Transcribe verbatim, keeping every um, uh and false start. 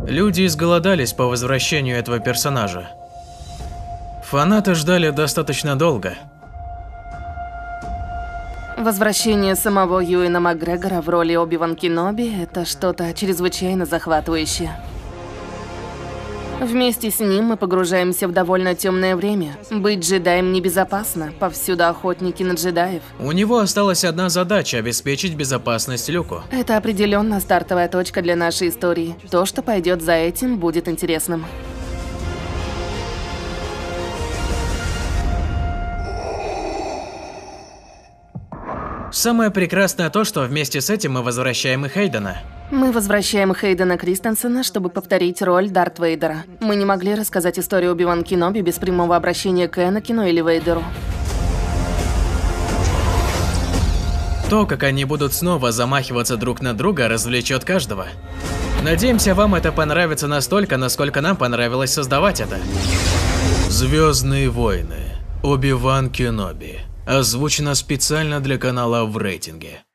Люди изголодались по возвращению этого персонажа. Фанаты ждали достаточно долго. Возвращение самого Юэна Макгрегора в роли Оби-Ван Кеноби – это что-то чрезвычайно захватывающее. Вместе с ним мы погружаемся в довольно темное время. Быть джедаем небезопасно, повсюду охотники на джедаев. У него осталась одна задача – обеспечить безопасность Люку. Это определенно стартовая точка для нашей истории. То, что пойдет за этим, будет интересным. Самое прекрасное то, что вместе с этим мы возвращаем и Хейдена. Мы возвращаем Хейдена Кристенсена, чтобы повторить роль Дарт Вейдера. Мы не могли рассказать историю Оби-Ван Кеноби без прямого обращения к Энакину или Вейдеру. То, как они будут снова замахиваться друг на друга, развлечет каждого. Надеемся, вам это понравится настолько, насколько нам понравилось создавать это. Звездные войны. Оби-Ван Кеноби. Озвучено специально для канала в рейтинге.